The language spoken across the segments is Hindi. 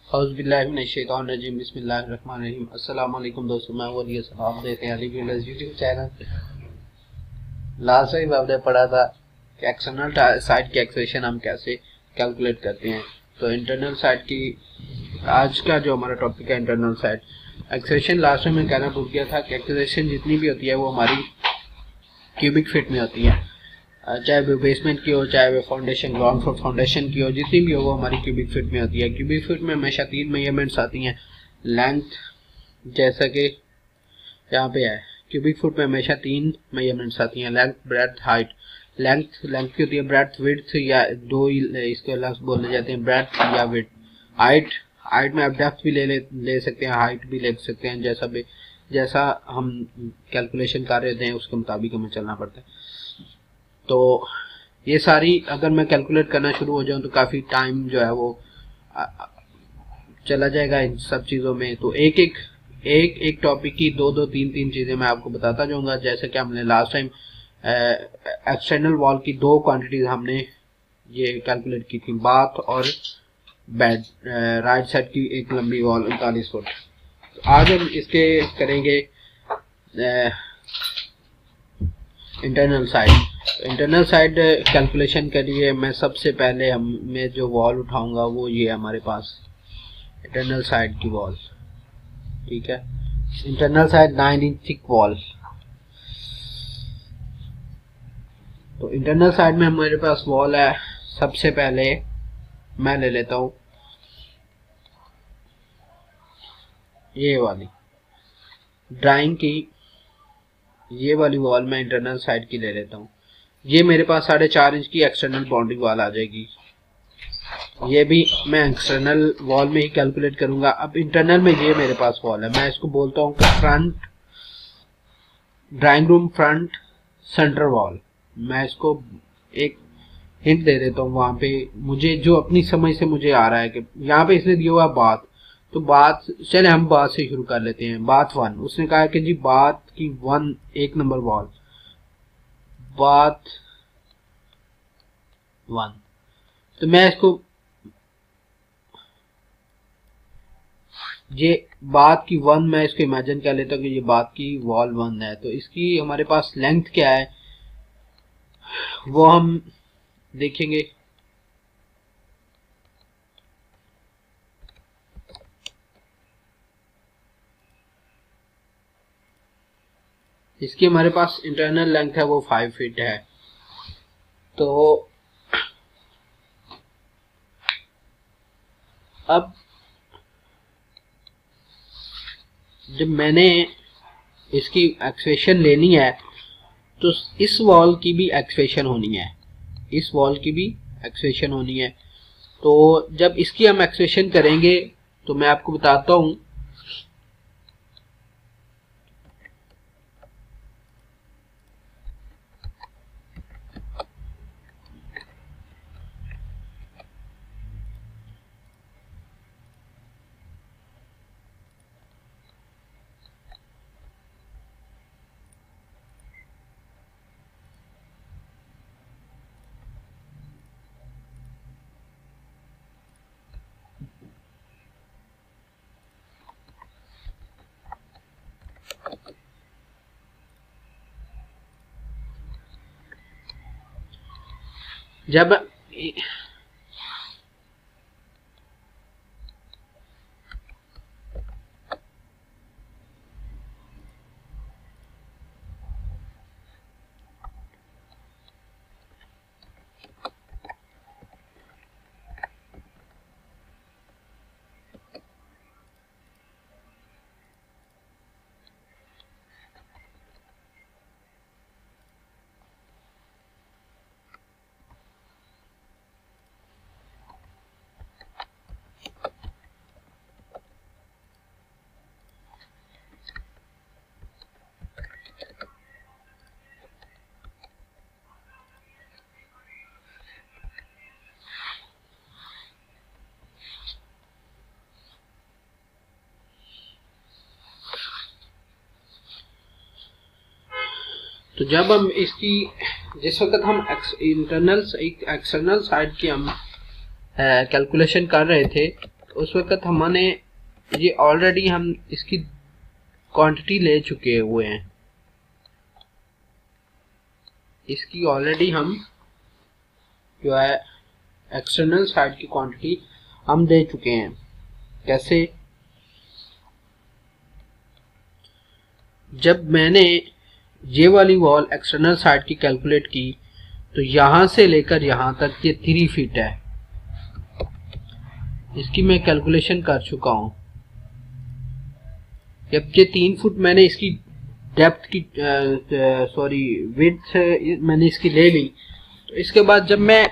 اعوذ باللہ من الشیطان الرجیم بسم اللہ الرحمن الرحیم۔ السلام علیکم دوستوں، میں ولی صاحب دیکھ رہے ہیں Ali videos YouTube channel. Last time آپ نے پڑھا تھا کہ ایکسٹرنل سائٹ کی ایکسیشن ہم کیسے کیلکولیٹ کرتے ہیں، تو انٹرنل سائٹ کی آج کا جو ہمارا ٹاپک ہے انٹرنل سائٹ ایکسیشن۔ لاسٹ ٹائم میں کہنا بھول گیا تھا کہ ایکسیشن جتنی بھی ہوتی ہے وہ ہماری کیوبک فٹ میں ہوتی ہے، چاہے وہ بیسمنٹ کی ہو، چاہے وہ فاؤنڈیشن گراؤنڈ فلور فاؤنڈیشن کی ہو، جتنی بھی ہو وہ ہماری کیوبک فٹ میں ہوتی ہے۔ کیوبک فٹ میں ہمیشہ 3 میجرمنٹس آتی ہیں۔ لینتھ جیسا کہ یہاں پہ ہے، کیوبک فٹ میں ہمیشہ 3 میجرمنٹس آتی ہیں، لینتھ بریڈتھ ہائٹ۔ لینتھ کی ہوتی ہے بریڈتھ وڈتھ، یا دو اس کے لفظ بولے جاتے ہیں، بریڈتھ یا وڈتھ۔ ہائٹ میں آپ ڈیپتھ بھی لے سکتے ہیں، ہائٹ بھی لے سکتے ہیں، جیسا ہم کیلکولیشن کر رہے تھے اس کے مطابق ہمیں چلنا پڑتا ہے۔ تو یہ ساری اگر میں کیلکولیٹ کرنا شروع ہو جاؤں تو کافی ٹائم جو ہے وہ چلا جائے گا ان سب چیزوں میں۔ تو ایک ٹاپک کی دو تین چیزیں میں آپ کو بتاتا جاؤں گا۔ جیسے کہ ہم نے لاسٹ ٹائم ایکسٹرنل وال کی 2 کوانٹیٹیز ہم نے یہ کیلکولیٹ کی تھی، باتھ اور بیڈ، رائٹ سائڈ کی ایک لمبی وال 39 فٹ۔ آج ہم اس کے کریں گے internal side. Internal side calculation کے لیے میں سب سے پہلے میں جو وال اٹھاؤں گا وہ یہ ہمارے پاس انٹرنل سائڈ کی وال، ٹھیک ہے، انٹرنل سائڈ 9 انچ تھک وال۔ تو انٹرنل سائڈ میں ہمارے پاس وال ہے، سب سے پہلے میں لے لیتا ہوں یہ والی ڈرائنگ کی، یہ والی وال میں انٹرنل سائڈ کی لے لیتا ہوں۔ یہ میرے پاس 4.5 انچ کی ایکسٹرنل باؤنڈری وال آ جائے گی۔ یہ بھی میں ایکسٹرنل وال میں ہی کیلکولیٹ کروں گا۔ اب انٹرنل میں یہ میرے پاس وال ہے، میں اس کو بولتا ہوں کہ front drawing room front centre wall. میں اس کو ایک ہنٹ دے دیتا ہوں وہاں پہ، مجھے جو اپنی سمجھ سے مجھے آ رہا ہے کہ یہاں پہ اس نے دیا ہوا بات، تو بات چلے ہم بات سے شروع کر لیتے ہیں۔ بات 1 اس نے کہا کہ جی بات کی 1 نمبر وال، بات 1، تو میں اس کو یہ بات کی 1 میں اس کو امیجن کر لیتا ہوں کہ یہ بات کی وال 1 ہے۔ تو اس کی ہمارے پاس لینتھ کیا ہے وہ ہم دیکھیں گے۔ اس کی ہمارے پاس انٹرنل لینتھ ہے وہ 5 فٹ ہے۔ تو اب جب میں نے اس کی ایکسیشن لینی ہے تو اس وال کی بھی ایکسیشن ہونی ہے، اس وال کی بھی ایکسیشن ہونی ہے۔ تو جب اس کی ہم ایکسیشن کریں گے تو میں آپ کو بتاتا ہوں جب ہم اس کی جس وقت ہم ایکسٹرنل سائڈ کی ہم کیلکولیشن کر رہے تھے उस वक्त हमने ये ऑलरेडी हम इसकी क्वांटिटी ले चुके हुए हैं, इसकी ऑलरेडी हम जो है एक्सटर्नल साइड की क्वांटिटी हम दे चुके हैं। कैसे? जब मैंने ये वाली वॉल एक्सटर्नल साइड की कैलकुलेट की तो यहां से लेकर यहां तक ये 3 फीट है, इसकी मैं कैलकुलेशन कर चुका हूं। जब ये 3 फुट मैंने इसकी डेप्थ की विड्थ मैंने इसकी ले ली, तो इसके बाद जब मैं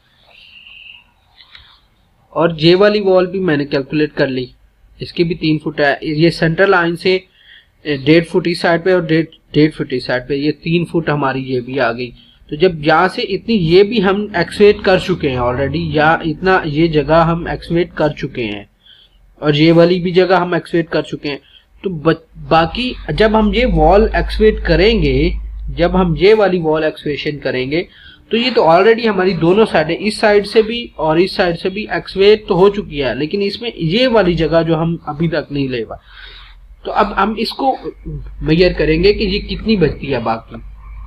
और ये वाली वॉल भी मैंने कैलकुलेट कर ली, इसकी भी 3 फुट है। ये सेंट्रल लाइन से 1.5 फुट इस साइड पे और 1.5 फुट इस साइड पे, ये 3 फुट हमारी ये भी आ गई। तो जब यहाँ से इतनी ये भी हम एक्सवेट कर चुके हैं ऑलरेडी, या इतना ये जगह हम एक्सवेट कर चुके हैं और ये वाली भी जगह हम एक्सवेट कर चुके हैं, तो बाकी जब हम ये वॉल एक्सवेट करेंगे, जब हम ये वाली वॉल एक्सवेशन करेंगे, तो ये तो ऑलरेडी हमारी दोनों साइडें, इस साइड से भी और इस साइड से भी एक्सवेट तो हो चुकी है, लेकिन इसमें ये वाली जगह जो हम अभी तक नहीं ले पाए, तो अब हम इसको मेजर करेंगे कि ये कितनी बचती है बाकी।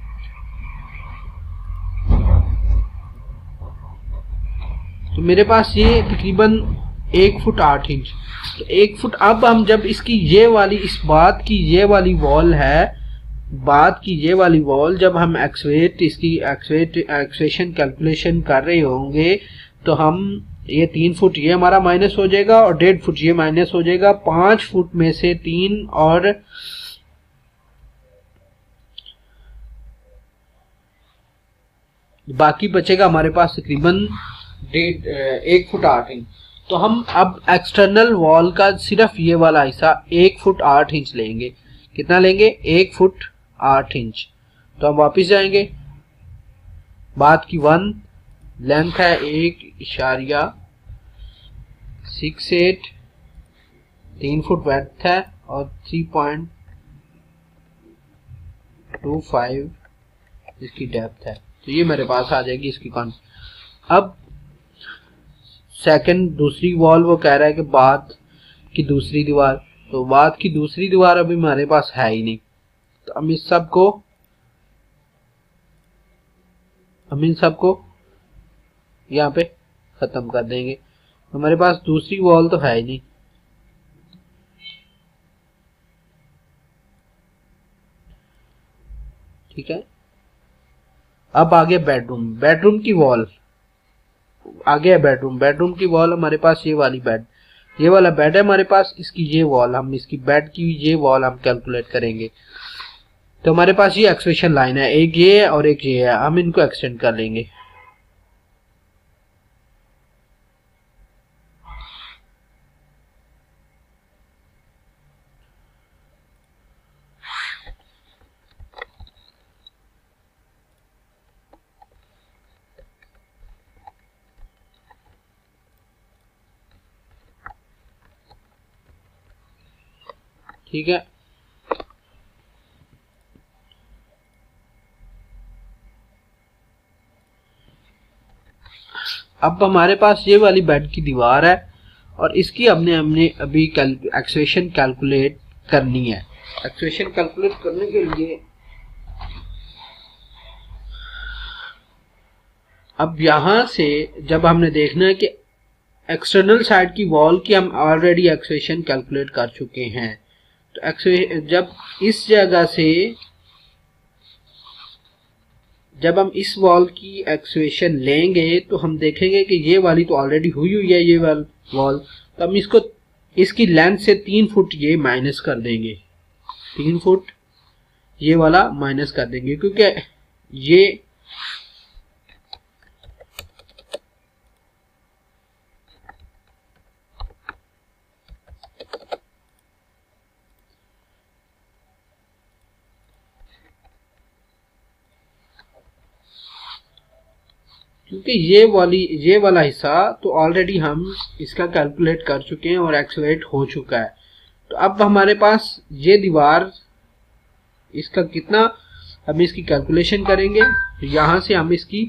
तो मेरे पास ये तकरीबन 1 फुट 8 इंच, तो 1 फुट। अब हम जब इसकी ये वाली, इस बात की ये वाली वॉल है, बात की ये वाली वॉल जब हम इसकी एक्सवेशन कैलकुलेशन कर रहे होंगे, तो हम ये 3 फुट ये हमारा माइनस हो जाएगा और 1.5 फुट ये माइनस हो जाएगा। 5 फुट में से 3 और बाकी बचेगा हमारे पास तकरीबन 1 फुट 8 इंच। तो हम अब एक्सटर्नल वॉल का सिर्फ ये वाला हिस्सा 1 फुट 8 इंच लेंगे। कितना लेंगे? 1 फुट 8 इंच। तो हम वापस जाएंगे, बात की 1 लेंथ है 1.68, 3 फुट ब्रेड्थ है और 3.25 इसकी डेप्थ है। तो ये मेरे पास आ जाएगी इसकी कौन। अब सेकंड दूसरी वॉल वो कह रहा है कि बात की दूसरी दीवार, तो बात की दूसरी दीवार अभी हमारे पास है ही नहीं, तो हम इन सबको यहाँ पे खत्म कर देंगे। हमारे पास दूसरी वॉल तो है ही नहीं। ठीक है, अब आगे बेडरूम की वॉल आ गया। बेडरूम की वॉल हमारे पास ये वाला बेड है हमारे पास, इसकी ये वॉल, हम इसकी बेड की ये वॉल हम कैलकुलेट करेंगे। तो हमारे पास ये एक्सप्रेशन लाइन है, एक ये है और एक ये है, हम इनको एक्सटेंड कर लेंगे। ठीक है, अब हमारे पास ये वाली बेड की दीवार है और इसकी हमने अभी एक्सप्रेशन कैलकुलेट करनी है। एक्सप्रेशन कैलकुलेट करने के लिए अब यहां से जब हमने देखना है कि एक्सटर्नल साइड की वॉल की हम ऑलरेडी एक्सप्रेशन कैलकुलेट कर चुके हैं, तो जब इस जगह से जब हम इस वॉल की एक्सप्रेशन लेंगे तो हम देखेंगे कि ये वाली तो ऑलरेडी हुई है ये वाली वॉल, तो हम इसकी लेंथ से 3 फुट ये माइनस कर देंगे, 3 फुट ये वाला माइनस कर देंगे, क्योंकि ये ये वाला हिस्सा तो ऑलरेडी हम इसका कैलकुलेट कर चुके हैं और एक्सलेट हो चुका है। तो अब हमारे पास ये दीवार, इसका कितना, हम इसकी कैलकुलेशन करेंगे। तो यहां से हम इसकी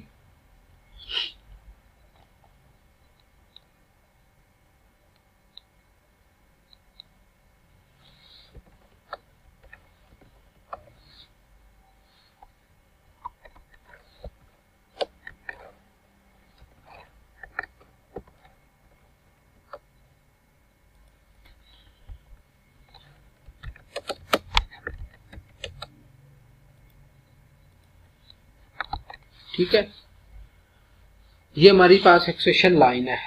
ٹھیک ہے، یہ ہماری پاس ایکسویشن لائن ہے.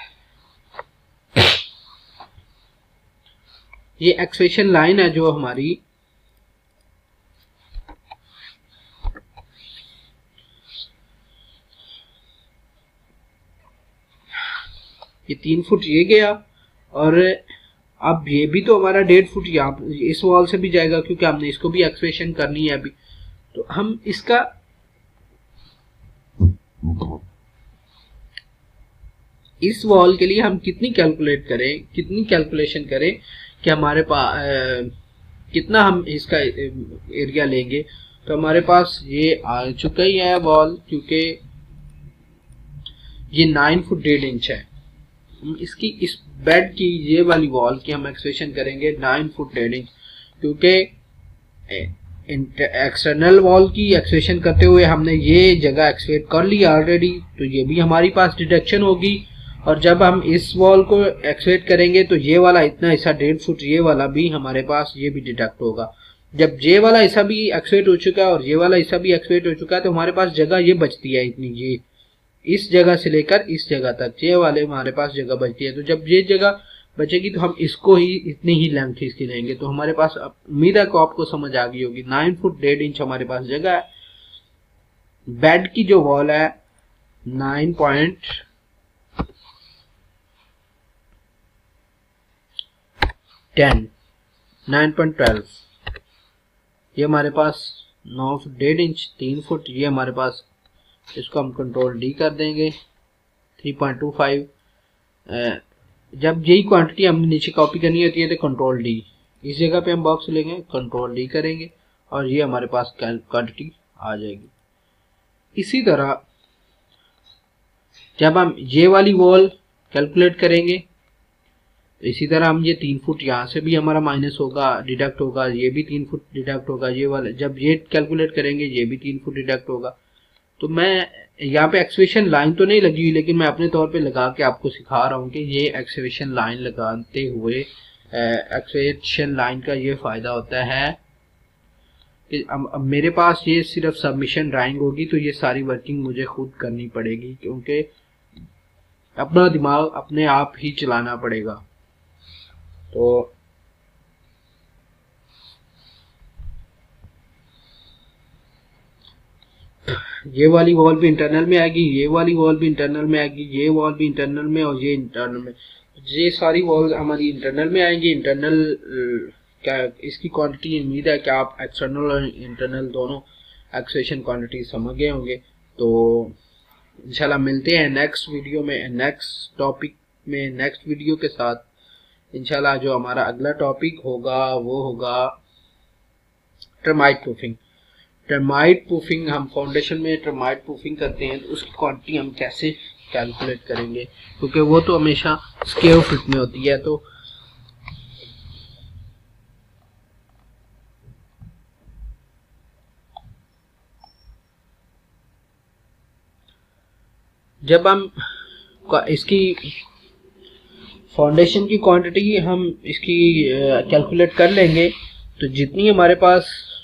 یہ ایکسویشن لائن ہے جو ہماری یہ 3 فٹ یہ گیا، اور اب یہ بھی تو ہمارا 1.5 فٹ یہاں اس وال سے بھی جائے گا، کیونکہ ہم نے اس کو بھی ایکسویشن کرنی ہے ابھی. تو ہم اس کا اس وال کے لیے ہم کتنی کیلکولیشن کریں کہ ہمارے پاس کتنا ہم اس کا ایریا لیں گے. تو ہمارے پاس یہ آ چکا ہی ہے وال، کیونکہ یہ 9 فٹ 1.5 انچ ہے. اس بیڈ کی یہ والی وال کی ہم ایکسویشن کریں گے 9 فٹ 1.5 انچ، کیونکہ ایکسٹرنل وال کی ایکسویشن کرتے ہوئے ہم نے یہ جگہ ایکسویٹ کر لی آلریڈی، تو یہ بھی ہماری پاس ڈیڈکشن ہوگی. اور جب ہم اس وال کو ایکسویٹ کریں گے تو یہ والا اتنا حصہ 1.5 فٹ یہ والا بھی ہمارے پاس یہ بھی ڈیڈکٹ ہوگا. جب یہ والا حصہ بھی ایکسویٹ ہو چکا ہے اور یہ والا حصہ بھی ایکسویٹ ہو چکا ہے تو ہمارے پاس جگہ یہ بچتی ہے اتنی، یہ اس جگہ سے لے کر اس جگہ تک یہ والے ہمارے پاس جگہ بچتی ہے. تو جب یہ جگہ بچے گی تو ہم اس کو ہی اتنی ہی لینتھ اس کی لیں گے. تو ہمارے پاس امید ہے کہ آپ کو سمجھ آ گئی ہوگی. 9 فٹ 1.5 انچ ہمارے پاس جگہ ہے. بیڈ کی جو وال ہے 9.12 یہ ہمارے پاس 9 فٹ 1.5 انچ 3 فٹ، یہ ہمارے پاس اس کو ہم کنٹرول ڈی کر دیں گے 3.25. جب یہی کوانٹٹی ہم نے نیچے کاپی کرنی ہوتی ہے تو کنٹرول ڈی، اس جگہ پہ ہم باکس لیں گے کنٹرول ڈی کریں گے اور یہ ہمارے پاس کوانٹٹی آ جائے گی. اسی طرح جب ہم یہ والی وال کیلکولیٹ کریں گے تو اسی طرح ہم یہ 3 فٹ یہاں سے بھی ہمارا مائنس ہوگا، ڈیڈکٹ ہوگا، یہ بھی 3 فٹ ڈیڈکٹ ہوگا. یہ والا جب یہ کیلکولیٹ کریں گے یہ بھی 3 فٹ ڈیڈکٹ ہوگا. تو میں یہاں پہ ایکسویشن لائن تو نہیں لگی ہوئی، لیکن میں اپنے طور پہ لگا کے آپ کو سکھا رہا ہوں کہ یہ ایکسویشن لائن لگاتے ہوئے ایکسویشن لائن کا یہ فائدہ ہوتا ہے کہ اب میرے پاس یہ صرف سبمیشن ڈرائنگ ہوگی تو یہ ساری ورکنگ مجھے خود کرنی پڑے گی، کیونکہ اپنا دماغ اپنے آپ ہی چلانا پڑے گا. تو یہ والی وال بھی انٹرنل میں آئے گی، یہ والی وال بھی انٹرنل میں آئے گی، یہ وال بھی انٹرنل میں، اور یہ انٹرنل میں. یہ ساری وال ہماری انٹرنل میں آئیں گی. انٹرنل کیا اس کی کوانٹٹی امید ہے کہ آپ ایکسٹرنل اور انٹرنل دونوں ایکسویشن کوانٹٹی سمجھ گئے ہوں گے. تو انشاءاللہ ملتے ہیں نیکسٹ ویڈیو میں، نیکسٹ ٹاپک میں، نیکسٹ ویڈیو کے ساتھ. انشاءاللہ جو ہمارا اگلا ٹاپک ہوگا وہ ہوگا ٹرمائٹ پروفنگ. ٹرمائٹ پروفنگ ہم فاؤنڈیشن میں ٹرمائٹ پروفنگ کرتے ہیں تو اس کی کوانٹٹی ہم کیسے کیلکولیٹ کریں گے، کیونکہ وہ تو ہمیشہ اسکوائر فٹ میں ہوتی ہے. تو جب ہم اس کی فاؤنڈیشن کی کوانٹٹی ہم اس کی کیلکولیٹ کر لیں گے تو جتنی ہمارے پاس